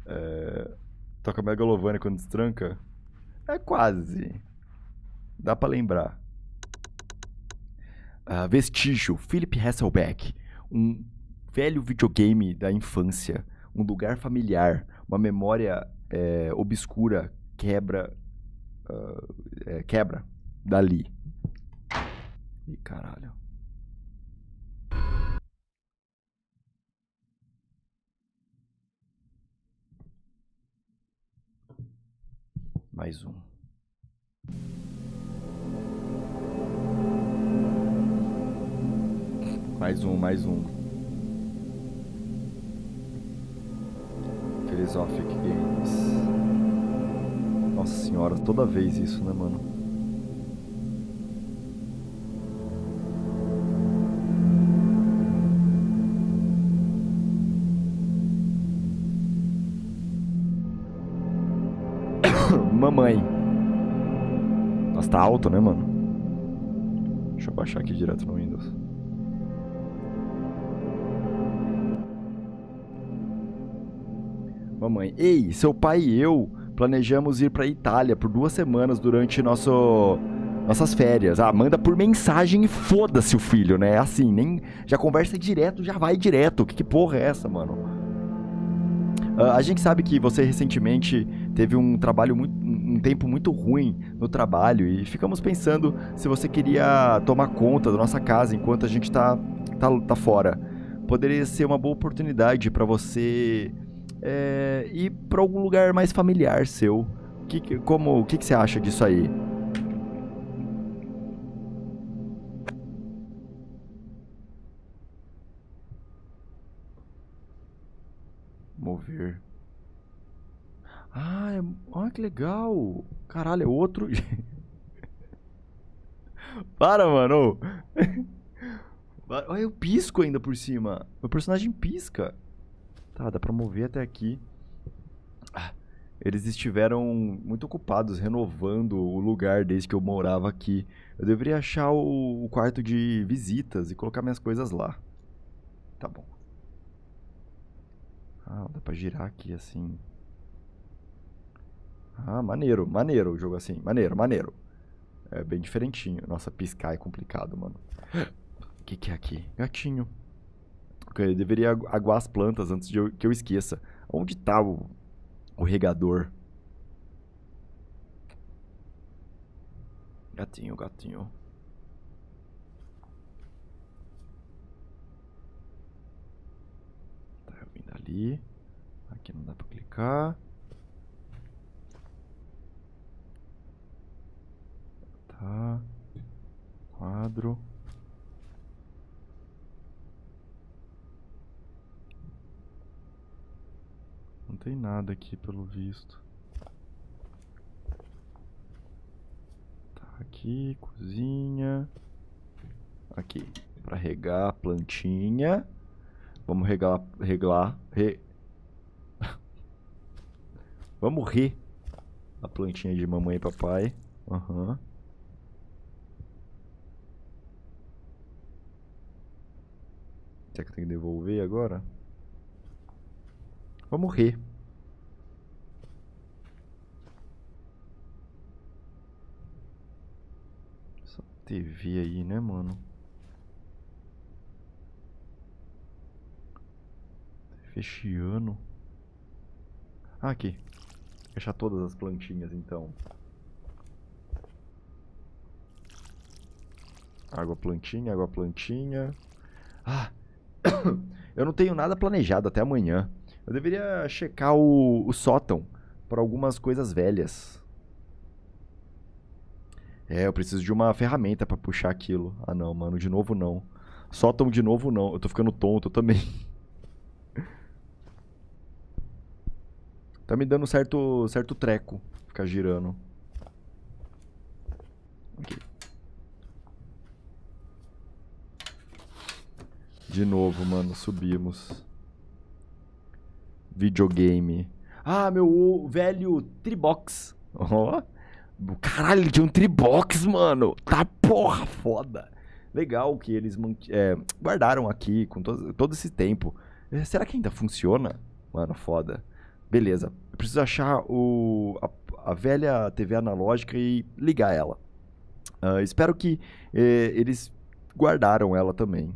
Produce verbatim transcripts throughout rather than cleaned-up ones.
É, toca Megalovania quando destranca? É quase. Dá pra lembrar. Uh, Vestígio, Philip Hasselbeck. Um velho videogame da infância. Um lugar familiar. Uma memória é, obscura quebra. Uh, é, quebra dali. Ih, caralho. Mais um. Mais um, mais um. Philosophic Games. Nossa senhora, toda vez isso, né, mano? Mamãe. Nossa, tá alto, né, mano? Deixa eu baixar aqui direto no Windows. Mamãe. Ei, seu pai e eu planejamos ir pra Itália por duas semanas durante nosso... nossas férias. Ah, manda por mensagem e foda-se o filho, né? Assim, nem... já conversa direto, já vai direto. Que, que porra é essa, mano? Uh, a gente sabe que você recentemente teve um trabalho muito... um tempo muito ruim no trabalho e ficamos pensando se você queria tomar conta da nossa casa enquanto a gente tá, tá, tá fora. Poderia ser uma boa oportunidade pra você é, ir pra algum lugar mais familiar seu. Que, que, como, o que, que você acha disso aí? Mover. Ah, é... olha que legal. Caralho, é outro. Para, mano. Olha, eu pisco ainda por cima. Meu personagem pisca. Tá, dá pra mover até aqui. Ah, eles estiveram muito ocupados renovando o lugar desde que eu morava aqui. Eu deveria achar o, o quarto de visitas e colocar minhas coisas lá. Tá bom. Ah, dá pra girar aqui assim. Ah, maneiro, maneiro o jogo assim. Maneiro, maneiro. É bem diferentinho. Nossa, piscar é complicado, mano. O que, que é aqui? Gatinho. Ok, eu deveria agu- aguar as plantas antes de eu, que eu esqueça. Onde tá o, o regador? Gatinho, gatinho. Tá, eu vim dali. Aqui não dá pra clicar. Tá. Quadro. Não tem nada aqui pelo visto. Tá, aqui, cozinha. Aqui, pra regar a plantinha. Vamos regar, reglar, re... Vamos re a plantinha de mamãe e papai. Aham. Uhum. Será que eu tenho que devolver agora? Vamos re. Essa T V aí, né, mano? Fechiano. Ah, aqui. Fechar todas as plantinhas, então. Água plantinha, água plantinha. Ah, eu não tenho nada planejado até amanhã. Eu deveria checar o, o sótão por algumas coisas velhas. É, eu preciso de uma ferramenta pra puxar aquilo. Ah, não, mano, de novo não. Sótão de novo não. Eu tô ficando tonto também. Tá me dando certo, certo treco ficar girando. Aqui. De novo, mano, subimos. Videogame. Ah, meu velho Tribox. Ó. Caralho, ele tinha um Tribox, mano. Tá porra, foda. Legal que eles é, guardaram aqui com todo, todo esse tempo. É, será que ainda funciona? Mano, foda. Beleza. Eu preciso achar o, a, a velha T V analógica e ligar ela. Uh, espero que eh, eles guardaram ela também.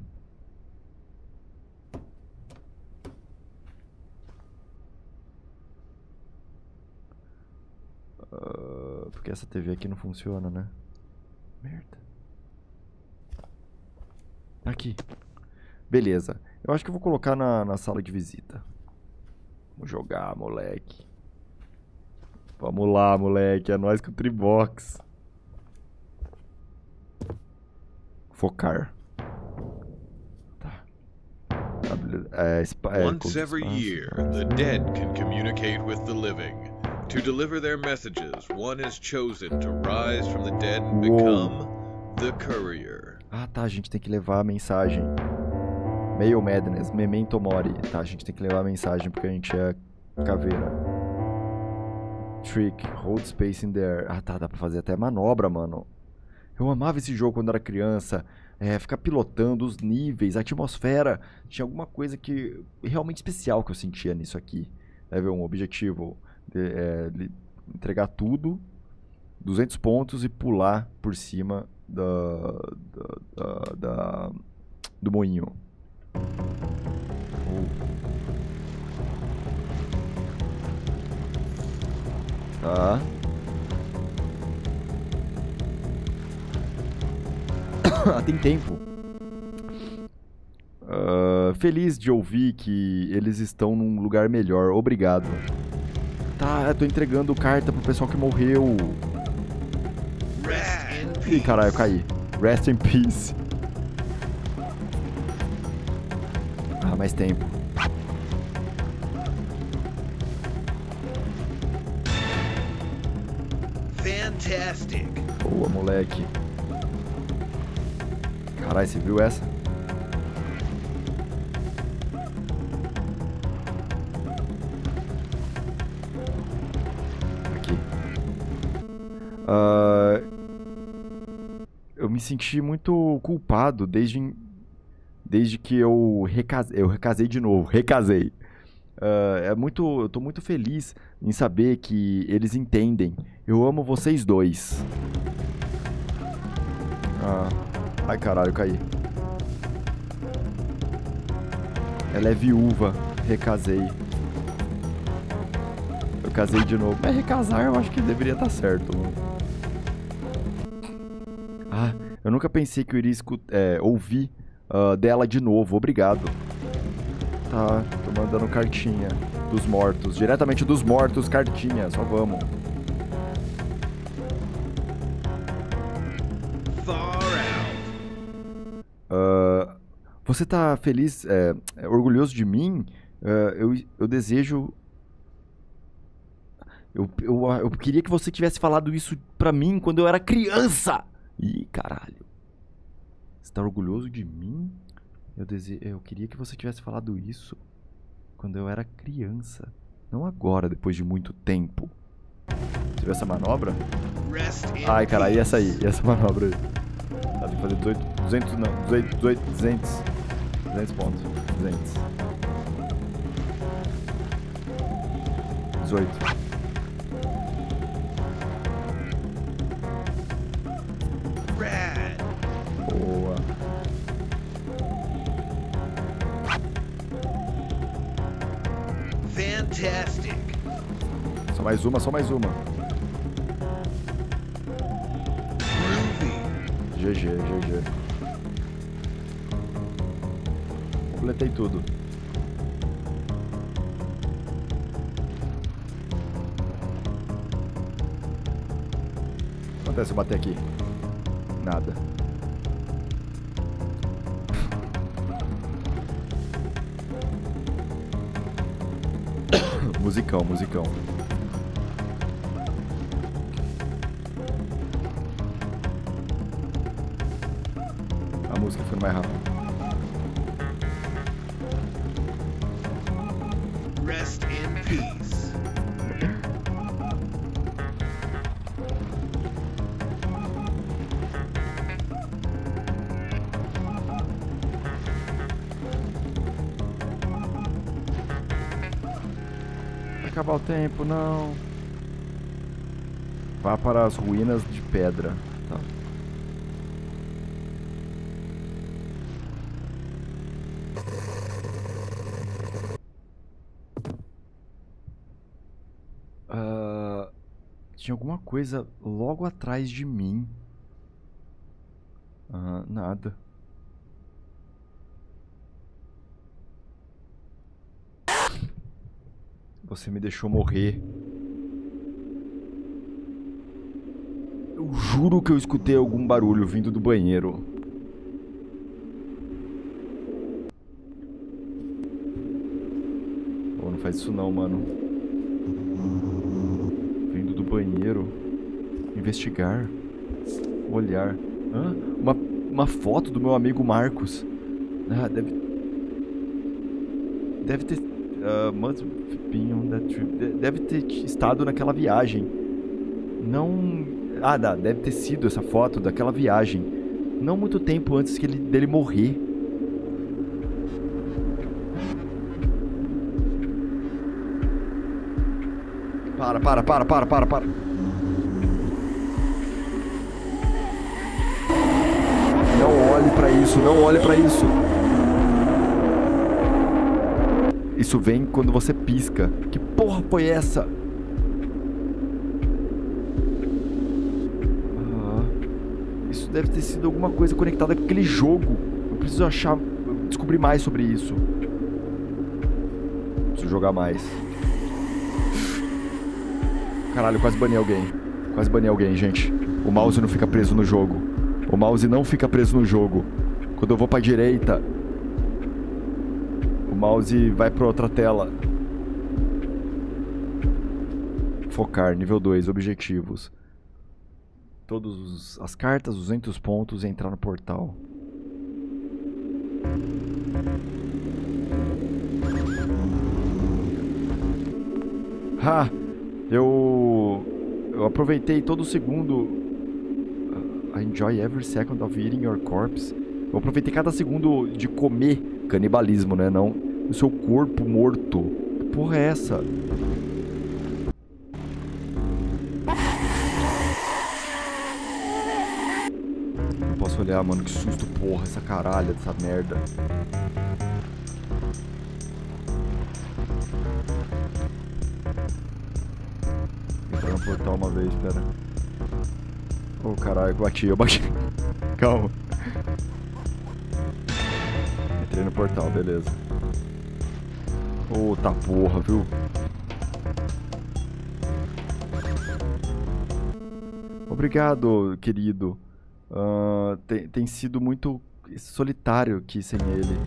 Uh, porque essa T V aqui não funciona, né? Merda. Aqui. Beleza. Eu acho que eu vou colocar na, na sala de visita. Vamos jogar, moleque. Vamos lá, moleque. É nóis com o Tribox. Focar. Tá. É, é, Once every year, the dead can communicate with the living. To deliver their messages, one is chosen to rise from the dead and become the courier. Ah, tá. A gente tem que levar a mensagem. Mail Madness, Memento Mori. Tá, a gente tem que levar a mensagem porque a gente é caveira. Trick, hold space in there. Ah, tá. Dá pra fazer até manobra, mano. Eu amava esse jogo quando era criança, é, ficar pilotando os níveis, a atmosfera, tinha alguma coisa que realmente especial que eu sentia nisso aqui. Level um, objetivo, de, é, entregar tudo, duzentos pontos e pular por cima da, da, da, da do moinho. Oh. Tá. Ah, tem tempo. Uh, feliz de ouvir que eles estão num lugar melhor. Obrigado. Tá, eu tô entregando carta pro pessoal que morreu. Ih, caralho, eu caí. Rest in peace. Ah, mais tempo. Fantastic. Boa, moleque. Caralho, você viu essa? Aqui. Uh, eu me senti muito culpado desde, desde que eu recasei, eu recasei de novo, recasei. Uh, é muito, eu tô muito feliz em saber que eles entendem. Eu amo vocês dois. Ah. Ai, caralho, eu caí. Ela é viúva. Recasei. Eu casei de novo. Mas recasar eu acho que deveria estar certo, mano. Ah, eu nunca pensei que eu iria é, ouvir uh, dela de novo. Obrigado. Tá, tô mandando cartinha dos mortos. Diretamente dos mortos, cartinha. Só vamos. Uh, você tá feliz, é, é, orgulhoso de mim? Uh, eu, eu desejo... Eu, eu, eu queria que você tivesse falado isso pra mim quando eu era criança! Ih, caralho. Você tá orgulhoso de mim? Eu, dese... eu queria que você tivesse falado isso quando eu era criança. Não agora, depois de muito tempo. Você viu essa manobra? Ai, caralho, e essa aí? E essa manobra aí? Tá, tem que fazer dezoito, duzentos, não, dezoito, dezoito, duzentos, duzentos pontos, duzentos, dezoito. Boa. Fantastic. Só mais uma, só mais uma. G G, G G. Completei tudo. O que acontece se eu bater aqui? Nada. Musicão, musicão. A música foi mais rápida. Rest in peace. acabar o tempo, não. Vá para as ruínas de pedra. Tá. Uh, tinha alguma coisa logo atrás de mim. Ah, nada. Você me deixou morrer. Eu juro que eu escutei algum barulho vindo do banheiro. Oh, não faz isso não, mano. Vindo do banheiro. Investigar. Olhar. Hã? Uma, uma foto do meu amigo Marcos. Ah, deve... Deve ter... Uh, must been on that trip. Deve ter estado naquela viagem. Não... Ah, dá, deve ter sido essa foto daquela viagem. Não muito tempo antes que ele, dele morrer. Para, para, para, para, para, para. Não olhe pra isso, não olhe pra isso. Isso vem quando você pisca. Que porra foi essa? Ah, isso deve ter sido alguma coisa conectada com aquele jogo. Eu preciso achar, descobrir mais sobre isso. Preciso jogar mais. Caralho, quase banei alguém. Quase banei alguém, gente. O mouse não fica preso no jogo. O mouse não fica preso no jogo. Quando eu vou pra direita, o mouse vai pra outra tela. Focar, nível dois, objetivos. Todas as cartas, duzentos pontos e entrar no portal. Ha! Eu... Eu aproveitei todo o segundo... I enjoy every second of eating your corpse. Eu aproveitei cada segundo de comer. Canibalismo, né? Não o seu corpo morto. Que porra é essa? Não posso olhar, mano. Que susto, porra. Essa caralha dessa merda. Entrar no portal uma vez, pera. Oh, caralho, eu bati, eu bati. Calma. Entrei no portal, beleza. Oh, tá porra, viu? Obrigado, querido. Uh, tem, tem sido muito solitário aqui sem ele.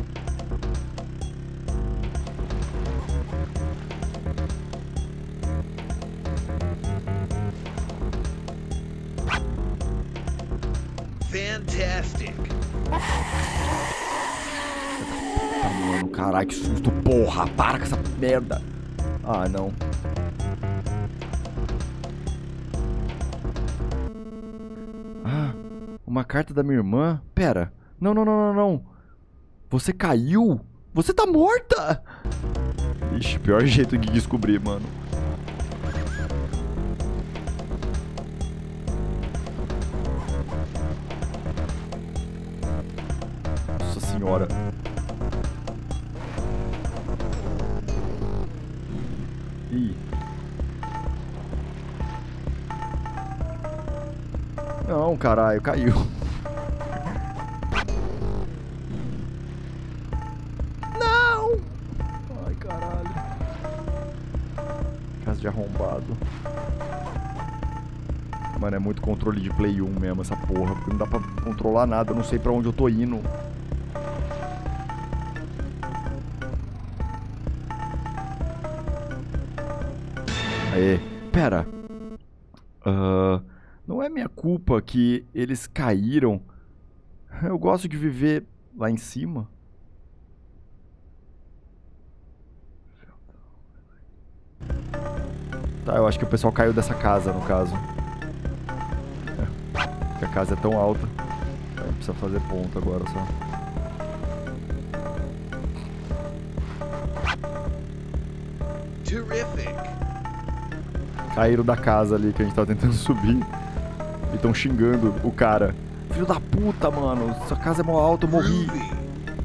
Fantastic. Tá, mano, caralho, que susto, porra. Para com essa merda. Ah, não. Ah, uma carta da minha irmã? Pera. Não, não, não, não, não. Você caiu? Você tá morta! Ixi, pior jeito de descobrir, mano. Nossa senhora. Ih. Não, caralho, caiu. Não! Ai, caralho. Casa de arrombado. Mano, é muito controle de Play um mesmo essa porra, porque não dá pra controlar nada, eu não sei pra onde eu tô indo. Aê, pera. Uh, não é minha culpa que eles caíram. Eu gosto de viver lá em cima. Tá, eu acho que o pessoal caiu dessa casa, no caso. É, porque a casa é tão alta. Aí precisa fazer ponto agora só. Terrific. Caíram da casa ali que a gente tava tentando subir. E estão xingando o cara. Filho da puta, mano. Sua casa é mó alta, eu morri. Groovy.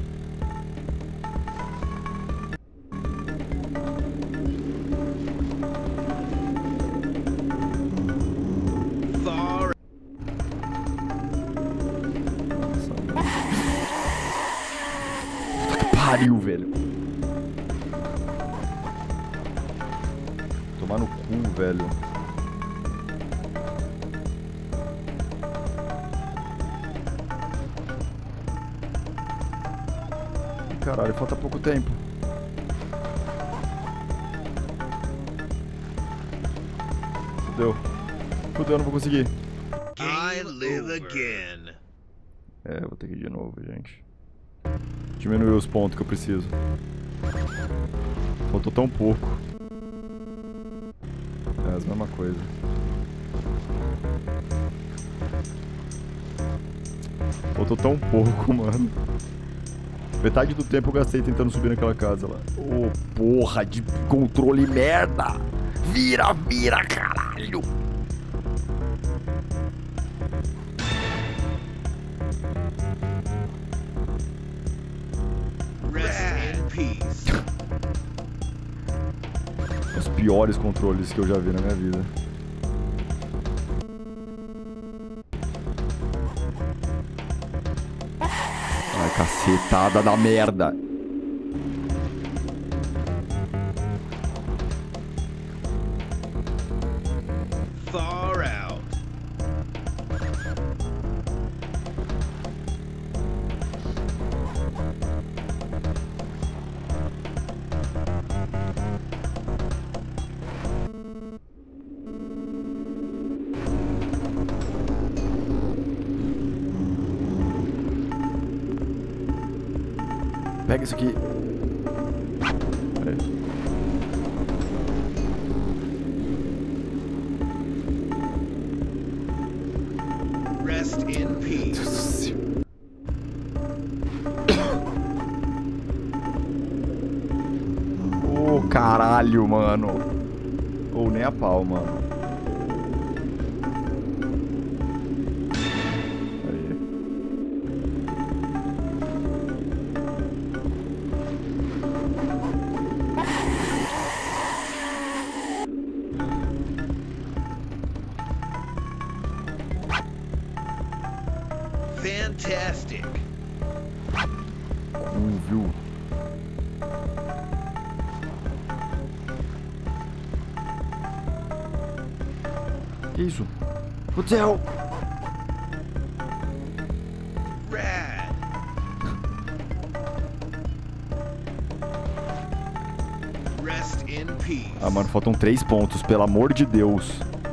Far. Puta que pariu, velho. Tomar no cu, velho. Caralho, falta pouco tempo. Fudeu. Fudeu, não vou conseguir. I live again. É, vou ter que ir de novo, gente. Diminuir os pontos que eu preciso. Faltou tão pouco. É a mesma coisa. Faltou tão pouco, mano. Metade do tempo eu gastei tentando subir naquela casa lá. Ô, oh, porra de controle merda! Vira, vira, caralho! Rest in peace. Os piores controles que eu já vi na minha vida. Ai, cacetada da merda. Far out. Pega isso aqui. Peraí. Rest in peace. Ô, oh, caralho, mano. Ou oh, nem a pau, mano. Fantastic. Hum, viu? Que isso? O céu! Rad. Rest in peace. Ah, mano, faltam três pontos, pelo amor de Deus.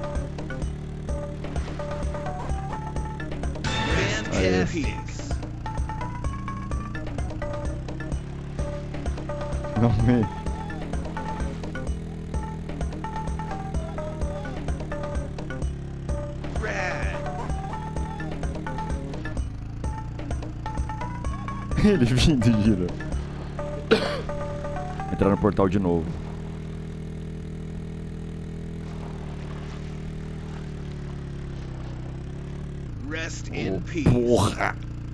Fantastic. Não me... Ele vindo e gira. Entrar no portal de novo. Rest Oh, in peace. porra!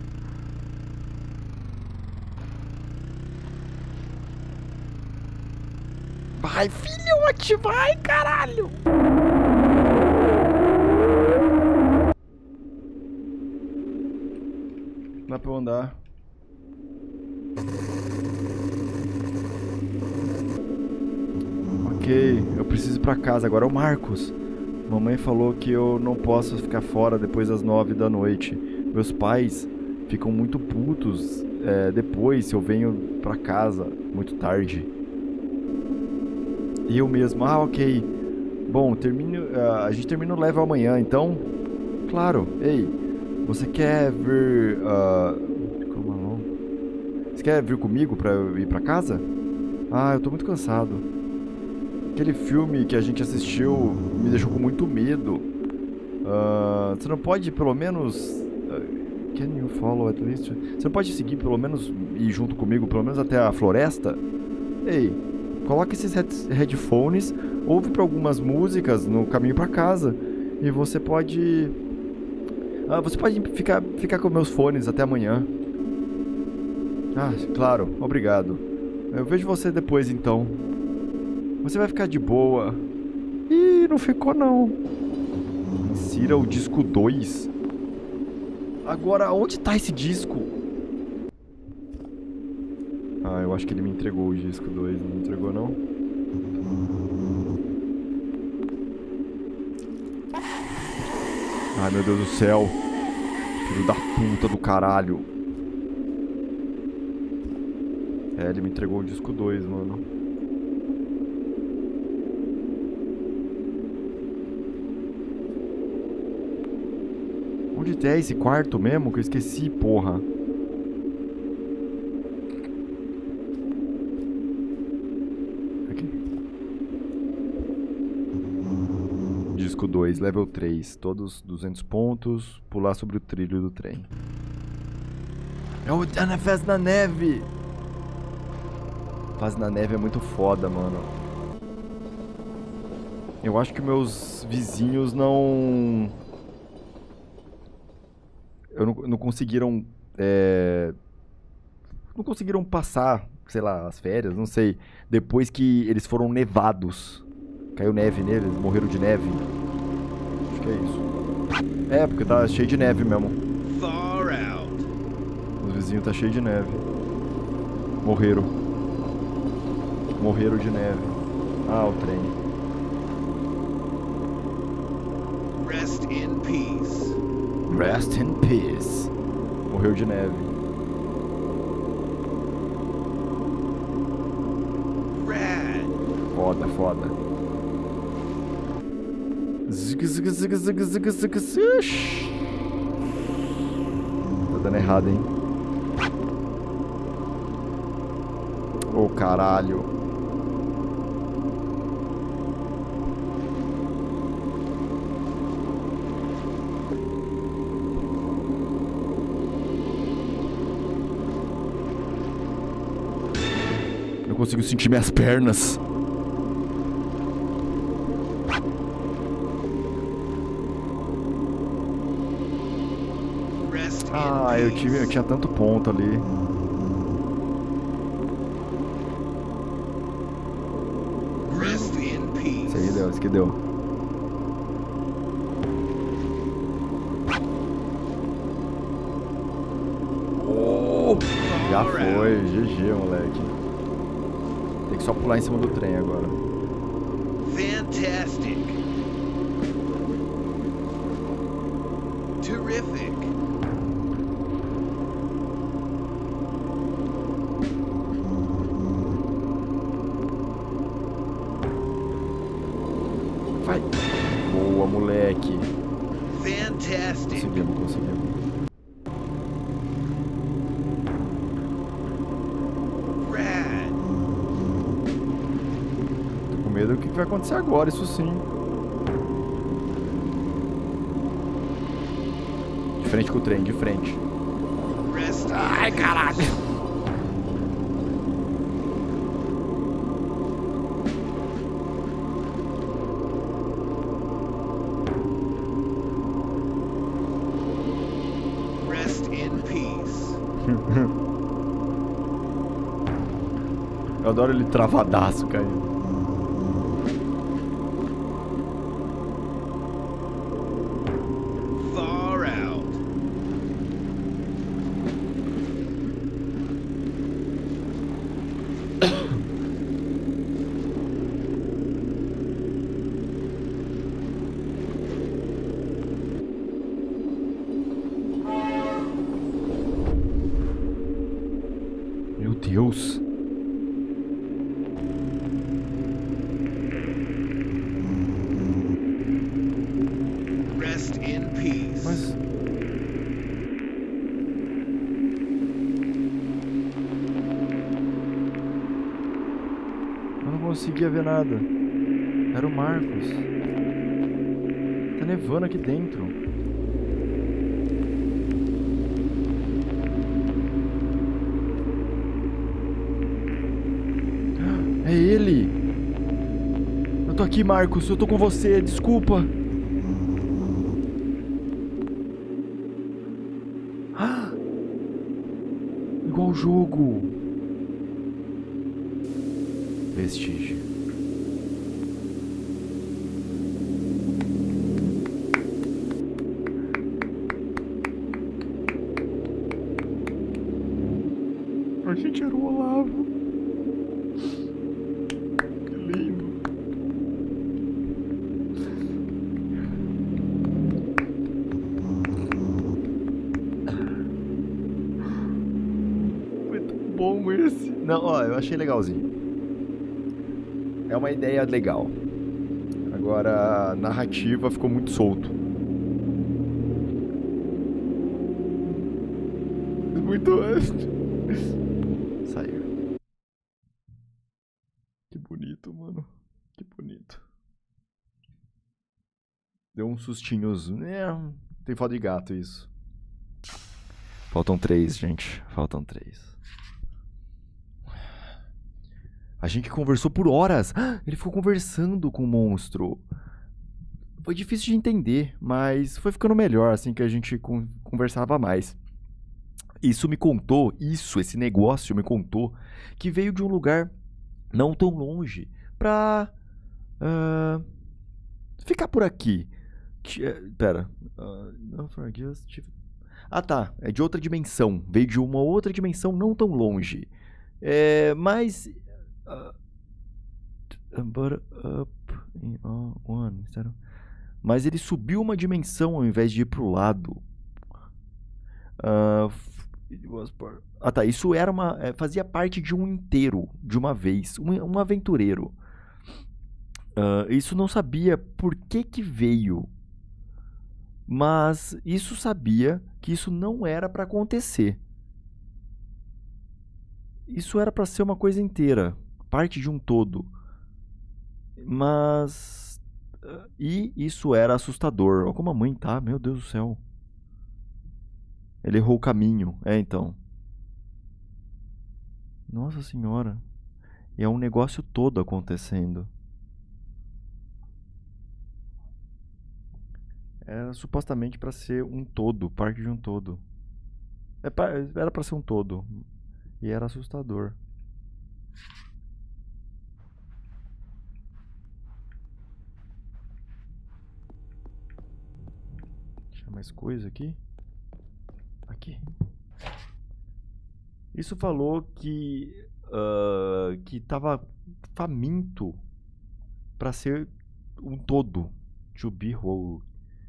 Vai, filhote, vai, caralho! Dá pra eu andar. Ok, eu preciso ir pra casa. Agora é o Marcos. Mamãe falou que eu não posso ficar fora depois das nove da noite. Meus pais ficam muito putos é, depois se eu venho pra casa muito tarde. E eu mesmo, ah, ok. Bom, termino, uh, a gente termina o level amanhã, então... Claro, ei, você quer vir... Uh, como não? Você quer vir comigo pra eu ir pra casa? Ah, eu tô muito cansado. Aquele filme que a gente assistiu me deixou com muito medo. Uh, você não pode, pelo menos... Uh, can you follow at least? Você não pode seguir, pelo menos, ir junto comigo, pelo menos até a floresta? Ei, coloca esses head- headphones, ouve pra algumas músicas no caminho pra casa. E você pode... Ah, você pode ficar, ficar com meus fones até amanhã. Ah, claro, obrigado. Eu vejo você depois então. Você vai ficar de boa. Ih, não ficou não. Insira o disco dois. Agora, onde tá esse disco? Ah, eu acho que ele me entregou o disco dois. Não me entregou não? Ai, meu Deus do céu. Filho da puta do caralho. É, ele me entregou o disco dois, mano. Onde é esse quarto mesmo? Que eu esqueci, porra. Aqui. Disco dois, level três. Todos duzentos pontos. Pular sobre o trilho do trem. É o Ana Faz na Neve! Faz na Neve é muito foda, mano. Eu acho que meus vizinhos não... Eu não, não conseguiram... É... Não conseguiram passar, sei lá, as férias, não sei. Depois que eles foram nevados. Caiu neve neles, morreram de neve. Acho que é isso. É, porque tá cheio de neve mesmo. Far out. Os vizinhos tá cheio de neve. Morreram. Morreram de neve. Ah, o trem. Rest in peace. Rest in peace. Morreu de neve. Rad. Foda, foda. Zig, zig, zig, zig, zig, zig, zig. Tá dando errado, hein? Ô, oh, caralho. Não consigo sentir minhas pernas. Ah, eu, tive, eu tinha tanto ponto ali. Isso aí deu, isso que deu. Oh, já foi, G G, moleque. Tem que só pular em cima do trem agora. Fantastic. Terrific. Vai. Boa, moleque. Fantastic. Conseguimos, conseguimos. Rad. Tô com medo do que vai acontecer agora, isso sim. De frente com o trem, de frente. Rest Ai, caralho. Rest in peace. Eu adoro ele travadaço caindo. Far out. Meu Deus. Rest in peace. Mas... eu não conseguia ver nada. Era o Marcos. Tá nevando aqui dentro. É ele! Eu tô aqui, Marcos. Eu tô com você. Desculpa. Ah! Igual o jogo. Vestígio. A gente era o Olavo. Que lindo. Muito bom esse. Não, ó, eu achei legalzinho. É uma ideia legal. Agora, a narrativa ficou muito solto. Muito honesto. Saiu. Que bonito, mano. Que bonito. Deu uns sustinhos. É, tem foto de gato isso. Faltam três, gente. Faltam três. A gente conversou por horas. Ele ficou conversando com o monstro. Foi difícil de entender, mas foi ficando melhor assim que a gente conversava mais. Isso me contou, isso, esse negócio me contou que veio de um lugar não tão longe pra uh, ficar por aqui. Uh, pera. Uh, ah tá, é de outra dimensão. Veio de uma outra dimensão não tão longe. É, mas... Uh, but up in one, mas ele subiu uma dimensão ao invés de ir pro lado. Uh, ah tá, isso era uma, fazia parte de um inteiro, de uma vez, um, um aventureiro. Uh, isso não sabia por que que veio, mas isso sabia que isso não era para acontecer. Isso era para ser uma coisa inteira, parte de um todo. Mas... E isso era assustador. Olha como a mãe tá, meu Deus do céu. Ele errou o caminho. É, então. Nossa senhora. E é um negócio todo acontecendo. Era supostamente para ser um todo, parte de um todo. Era para ser um todo. E era assustador. Tinha mais coisa aqui? Aqui. Isso falou que uh, que tava faminto para ser um todo, to be whole.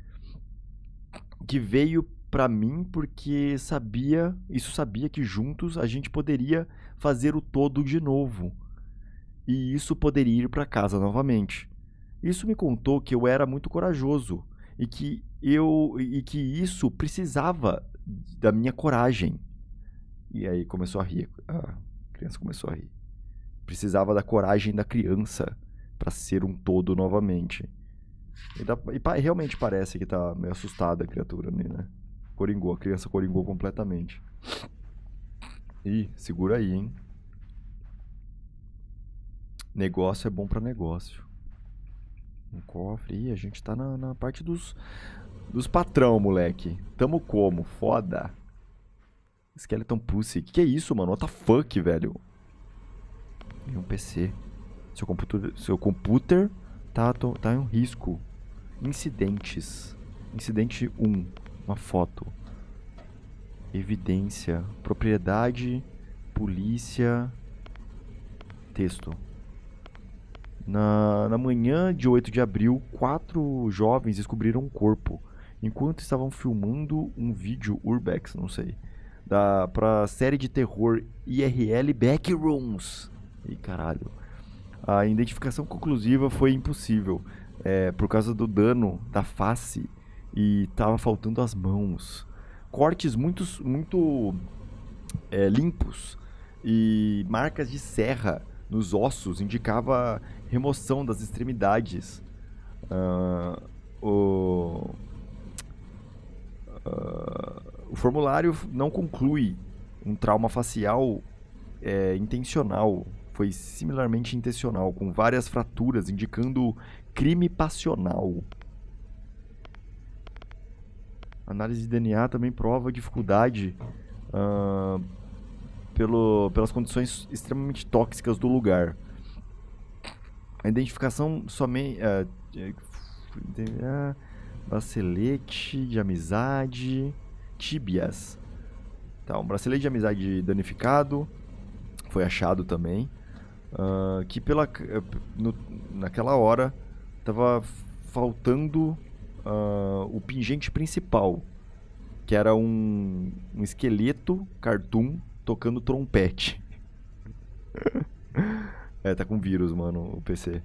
Que veio para mim porque sabia, isso sabia que juntos a gente poderia fazer o todo de novo. E isso poderia ir para casa novamente. Isso me contou que eu era muito corajoso e que eu e que isso precisava da minha coragem. E aí começou a rir. A criança começou a rir. Precisava da coragem da criança para ser um todo novamente. E, dá, e realmente parece que tá meio assustada a criatura, né? Coringou, a criança coringou completamente. Ih, segura aí, hein? Negócio é bom pra negócio. Um cofre. Ih, a gente tá na, na parte dos, dos patrão, moleque. Tamo como? Foda. Skeleton Pussy. Que que é isso, mano? What the fuck, velho? E um P C. Seu computer, seu computer tá, tá em um risco. Incidentes. Incidente um. Uma foto. Evidência. Propriedade. Polícia. Texto. Na, na manhã de oito de abril, quatro jovens descobriram um corpo enquanto estavam filmando um vídeo urbex, não sei, da, pra série de terror I R L Backrooms. Ih, caralho. A identificação conclusiva foi impossível, é, por causa do dano da face e tava faltando as mãos. Cortes muito, muito é, limpos e marcas de serra nos ossos indicava remoção das extremidades. Uh, o, uh, o formulário não conclui um trauma facial é, intencional. foi similarmente intencional, com várias fraturas indicando crime passional. Análise de D N A também prova dificuldade uh, pelo, pelas condições extremamente tóxicas do lugar. A identificação somente... Uh, uh, bracelete de amizade... Tíbias. Tá, um bracelete de amizade danificado foi achado também. Uh, que pela, no, naquela hora estava faltando uh, o pingente principal, que era um, um esqueleto cartoon tocando trompete. É, tá com vírus, mano, o P C.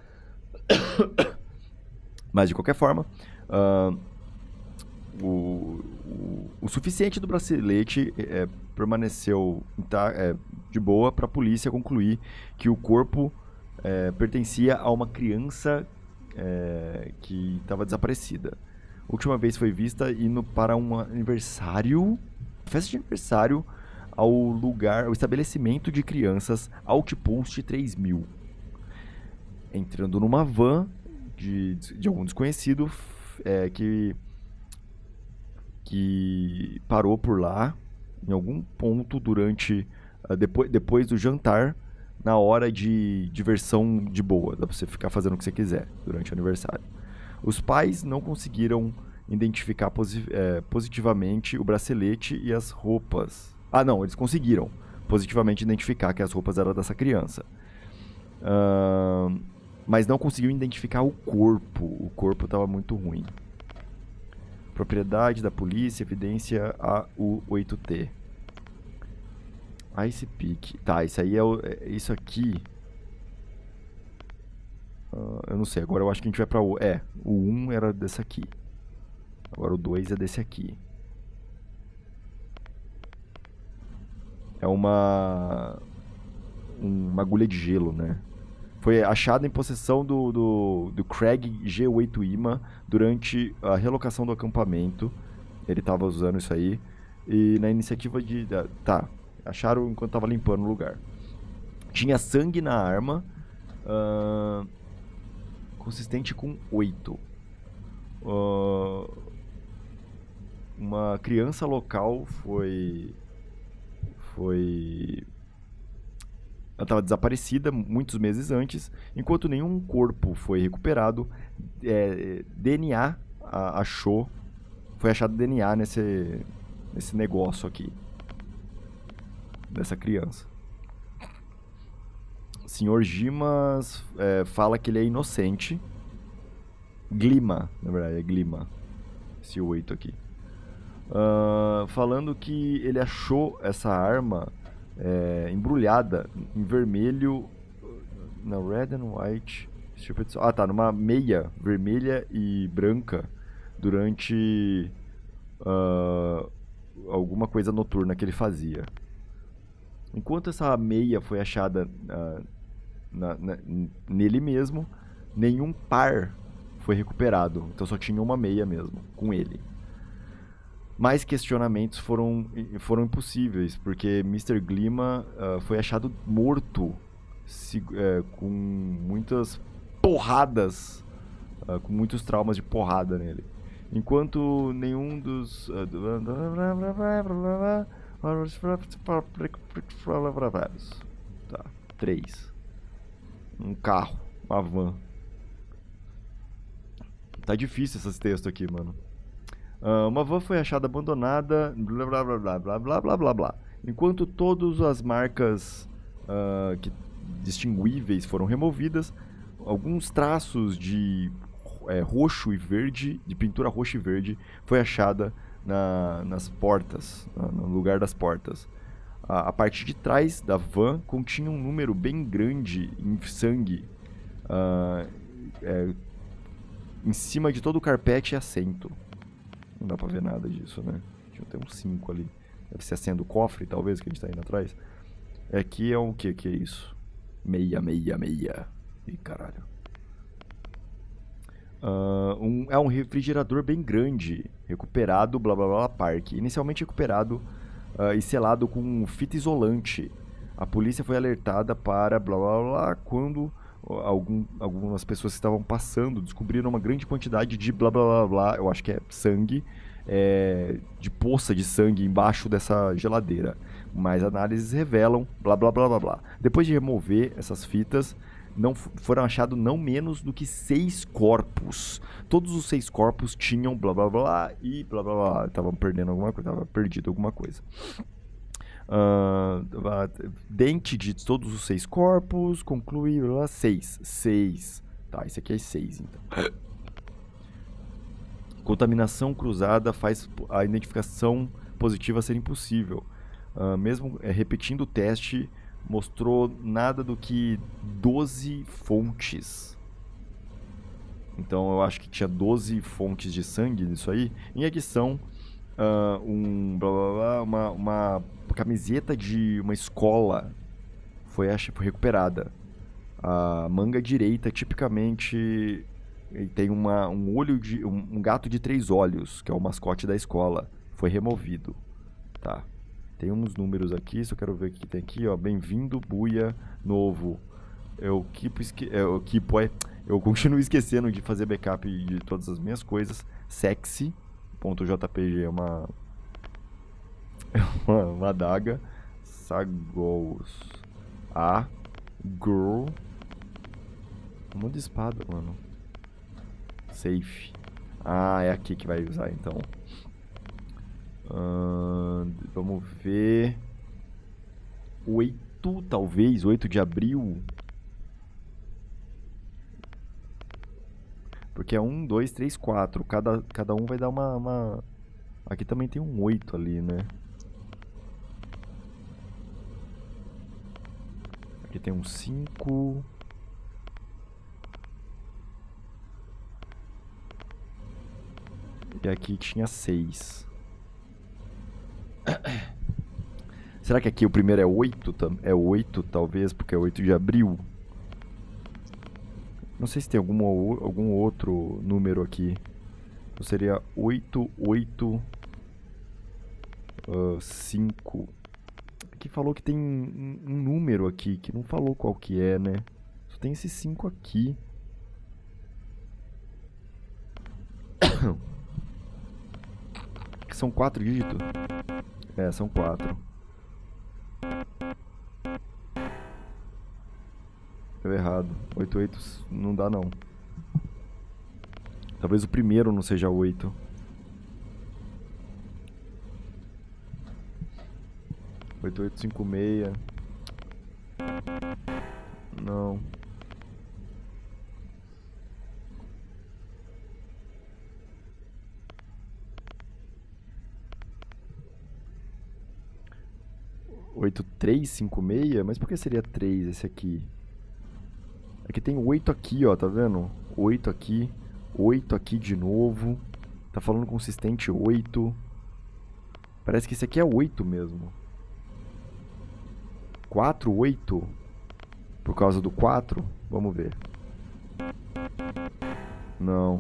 Mas de qualquer forma, uh, o, o, o suficiente do bracelete é, permaneceu tá, é, de boa para a polícia concluir que o corpo é, pertencia a uma criança é, que estava desaparecida. A última vez foi vista indo para um aniversário, festa de aniversário, ao lugar, ao estabelecimento de crianças Outpost três mil. Entrando numa van de, de algum desconhecido é, que, que parou por lá em algum ponto durante uh, depois, depois do jantar, na hora de diversão de boa, dá pra você ficar fazendo o que você quiser durante o aniversário. Os pais não conseguiram identificar posi é, positivamente o bracelete e as roupas. Ah, não, eles conseguiram positivamente identificar que as roupas eram dessa criança. Uh, mas não conseguiram identificar o corpo. O corpo estava muito ruim. Propriedade da polícia, evidência A U oito T. Ice Peak. Tá, isso aí é, o, é isso aqui. Uh, eu não sei, agora eu acho que a gente vai pra o... É, o um era desse aqui. Agora o dois é desse aqui. É uma... Uma agulha de gelo, né? Foi achada em possessão do, do, do Craig G oito Ima durante a relocação do acampamento. Ele estava usando isso aí. E na iniciativa de... Tá, acharam enquanto estava limpando o lugar. Tinha sangue na arma. Uh, consistente com oito. Uh, uma criança local foi... Foi... Ela estava desaparecida muitos meses antes, enquanto nenhum corpo foi recuperado. É, D N A a, achou, foi achado D N A nesse, nesse negócio aqui, dessa criança. O senhor Gimas é, fala que ele é inocente. Glima, na verdade, é Glima, esse oito aqui. Uh, falando que ele achou essa arma É, embrulhada em vermelho, na red and white, ah tá, numa meia vermelha e branca durante uh, alguma coisa noturna que ele fazia. Enquanto essa meia foi achada uh, na, na, nele mesmo, nenhum par foi recuperado, então só tinha uma meia mesmo com ele. Mais questionamentos foram, foram impossíveis, porque mister Glima uh, foi achado morto, se, uh, com muitas porradas, uh, com muitos traumas de porrada nele. Enquanto nenhum dos... Uh, tá, três. Um carro, uma van. Tá difícil esses textos aqui, mano. Uh, uma van foi achada abandonada, blá blá blá blá blá blá blá blá blá. Enquanto todas as marcas uh, que, distinguíveis foram removidas, alguns traços de é, roxo e verde, de pintura roxa e verde, foi achada na, nas portas, na, no lugar das portas. A, a parte de trás da van continha um número bem grande em sangue, uh, é, em cima de todo o carpete e assento. Não dá pra ver nada disso, né? Tem uns cinco ali. Deve ser a senha do cofre, talvez, que a gente tá indo atrás. Aqui é o que que é isso? Meia, meia, meia. Ih, caralho. Uh, um, é um refrigerador bem grande. Recuperado, blá blá blá, parque. Inicialmente recuperado uh, e selado com fita isolante. A polícia foi alertada para blá blá blá quando algum, algumas pessoas que estavam passando descobriram uma grande quantidade de blá blá blá blá, eu acho que é sangue, é, de poça de sangue embaixo dessa geladeira. Mas análises revelam blá blá blá blá blá. Depois de remover essas fitas, não foram achados não menos do que seis corpos. Todos os seis corpos tinham blá blá blá e blá blá blá. Estavam perdendo alguma coisa, estava perdido alguma coisa. Uh, dente de todos os seis corpos, conclui blá, blá, seis. Seis. Tá, esse aqui é seis, então. Contaminação cruzada faz a identificação positiva ser impossível. Uh, mesmo é, repetindo o teste, mostrou nada do que doze fontes. Então eu acho que tinha doze fontes de sangue nisso aí. Em adição, uh, um, blá, blá, blá, uma, uma camiseta de uma escola foi, foi recuperada. A manga direita tipicamente tem uma, um, olho de, um, um gato de três olhos, que é o mascote da escola. Foi removido. Tá. Tem uns números aqui, só quero ver o que tem aqui, ó. Bem-vindo, buia, novo. Eu, keep, esque... eu, keep, eu continuo esquecendo de fazer backup de todas as minhas coisas. Sexy.jpg é uma... é uma, uma adaga. Sagos. A. Girl. Um monte de espada, mano. Safe. Ah, é aqui que vai usar, então. Uh, vamos ver. Oito, talvez. Oito de abril. Porque é um, dois, três, quatro. Cada, cada um vai dar uma, uma... Aqui também tem um oito ali, né? Aqui tem um cinco. E aqui tinha seis. Será que aqui o primeiro é oito? É oito, talvez, porque é oito de abril. Não sei se tem algum, algum outro número aqui. Então seria oito, oito, cinco. Aqui falou que tem um, um número aqui, que não falou qual que é, né? Só tem esse cinco aqui. Que são quatro dígitos? É, são quatro. Deu errado. oito, oito não dá, não. Talvez o primeiro não seja oito. oito, oito, cinco, seis. Não. oito, três, cinco, seis? Mas por que seria três esse aqui? Aqui tem oito aqui, ó, tá vendo? oito aqui, oito aqui de novo. Tá falando consistente oito. Parece que esse aqui é oito mesmo. quatro, oito. Por causa do quatro? Vamos ver. Não.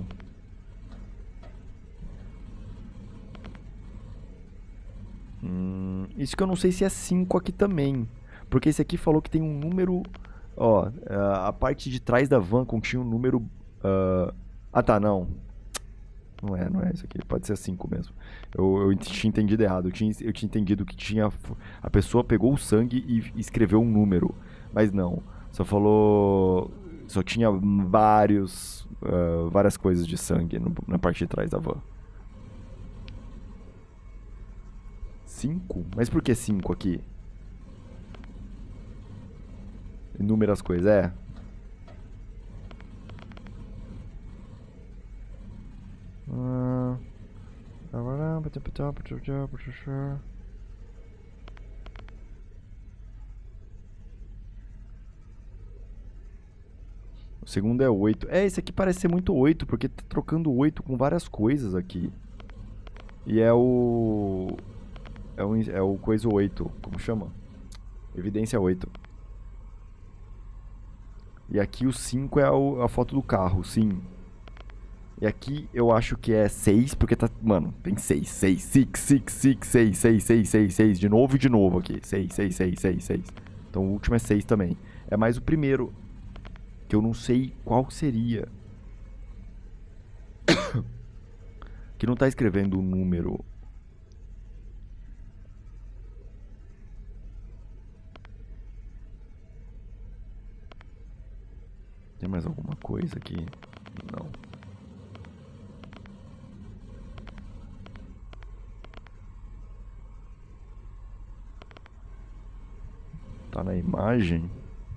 Hum, isso que eu não sei se é cinco aqui também. Porque esse aqui falou que tem um número... Ó, a parte de trás da van continha um número... Uh... Ah, tá, não. Não é, não é isso aqui. Pode ser cinco mesmo. Eu, eu tinha entendido errado. Eu tinha, eu tinha entendido que tinha... A pessoa pegou o sangue e escreveu um número. Mas não. Só falou... Só tinha vários... Uh, várias coisas de sangue no, na parte de trás da van. cinco? Mas por que cinco aqui? Enumera as coisas, é. Ah. O segundo é oito. É, esse aqui parece ser muito oito, porque tá trocando oito com várias coisas aqui. E é o... É o, é o coisa oito, como chama? Evidência oito. E aqui o cinco é o, a foto do carro, sim. E aqui eu acho que é seis, porque tá... Mano, tem seis, seis, six, six, six, seis, seis, seis, seis, seis, de novo e de novo aqui. seis, seis, seis, seis, seis. Então o último é seis também. É mais o primeiro, que eu não sei qual seria. Que não tá escrevendo o número. Tem mais alguma coisa aqui? Não. Tá na imagem?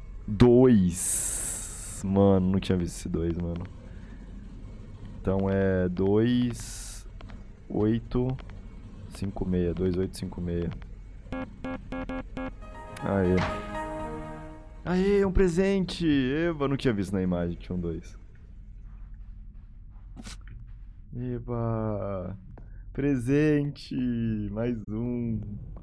Dois. Mano, não tinha visto esse dois, mano. Então é dois, oito, cinco, seis. dois, oito, cinco, seis. Aê. Aê, um presente! Eba, não tinha visto na imagem, tinha um dois. Eba! Presente! Mais um.